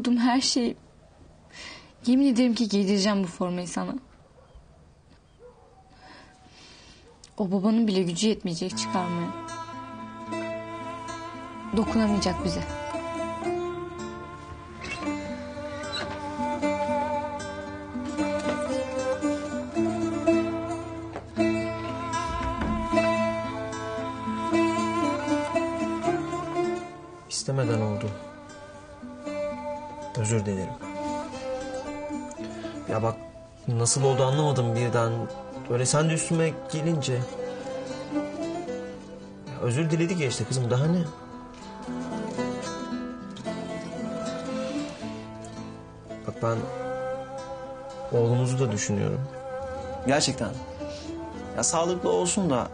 umudum, her şey. Yemin ederim ki giydireceğim bu formayı sana. O babanın bile gücü yetmeyecek çıkarmaya. Dokunamayacak bize. İstemeden oldu. Özür dilerim. Ya bak nasıl oldu anlamadım birden. Öyle sen de üstüme gelince. Ya özür diledik ya işte kızım, daha ne? Bak ben oğlumuzu da düşünüyorum. Gerçekten. Ya sağlıklı olsun da.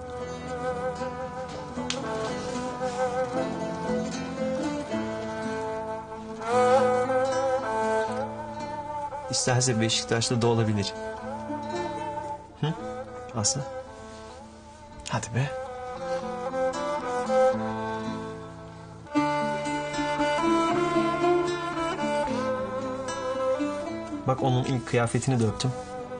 İsterse Beşiktaş'ta da olabilir. Hı? Aslı? Hadi be. Bak onun ilk kıyafetini de öptüm.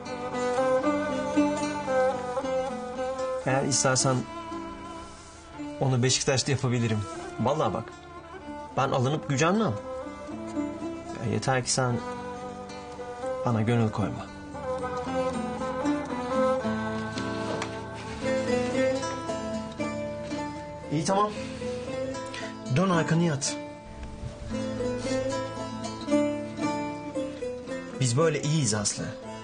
Eğer istersen onu Beşiktaş'ta yapabilirim. Vallahi bak. Ben alınıp gücenmem. Ya yeter ki sen bana gönül koyma. İyi tamam. Dön arkanı yat. Biz böyle iyiyiz Aslı.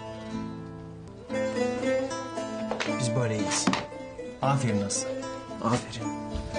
Biz böyle iyiyiz. Aferin Aslı. Aferin.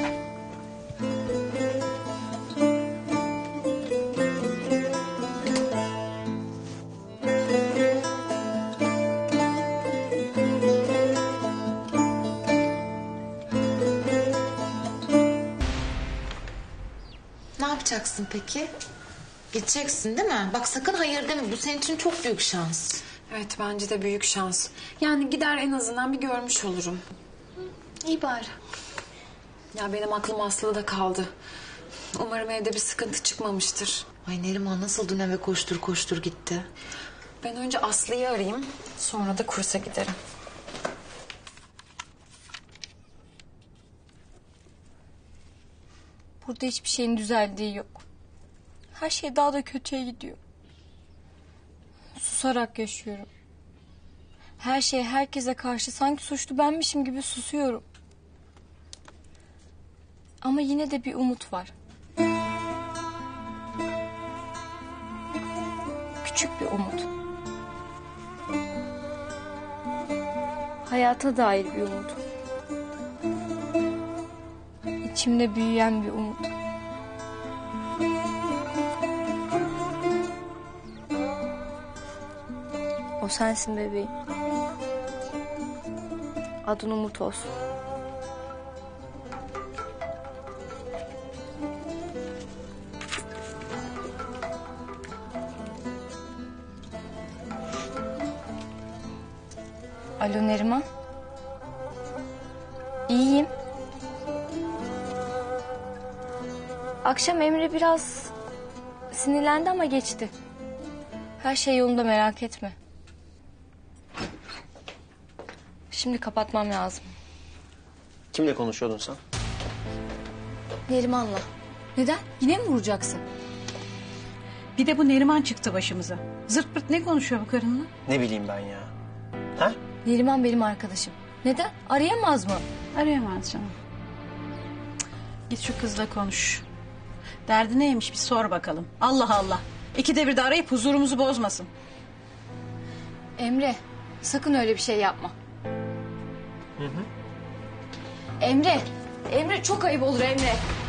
Ne yapacaksın peki? Gideceksin değil mi? Bak sakın hayır deme. Bu senin için çok büyük şans. Evet bence de büyük şans. Yani gider en azından bir görmüş olurum. İyi bari. Ya benim aklım Aslı'da kaldı. Umarım evde bir sıkıntı çıkmamıştır. Ay Neriman nasıl dün eve koştur koştur gitti. Ben önce Aslı'yı arayayım. Sonra da kursa giderim. Burada hiçbir şeyin düzeldiği yok. Her şey daha da kötüye gidiyor. Susarak yaşıyorum. Her şey herkese karşı sanki suçlu benmişim gibi susuyorum. Ama yine de bir umut var. Küçük bir umut. Hayata dair bir umut. İçimde büyüyen bir umut. O sensin bebeğim. Adın Umut olsun. Alo Neriman. İyiyim. Akşam Emre biraz sinirlendi ama geçti. Her şey yolunda, merak etme. Şimdi kapatmam lazım. Kimle konuşuyordun sen? Neriman'la. Neden? Yine mi vuracaksın? Bir de bu Neriman çıktı başımıza. Zırt pırt ne konuşuyor bu karınla? Ne bileyim ben ya. Ha? Neriman benim arkadaşım. Neden? Arayamaz mı? Arayamaz canım. Git şu kızla konuş. Derdi neymiş bir sor bakalım. Allah Allah. İkide bir de arayıp huzurumuzu bozmasın. Emre, sakın öyle bir şey yapma. Hı hı. Emre çok ayıp olur Emre.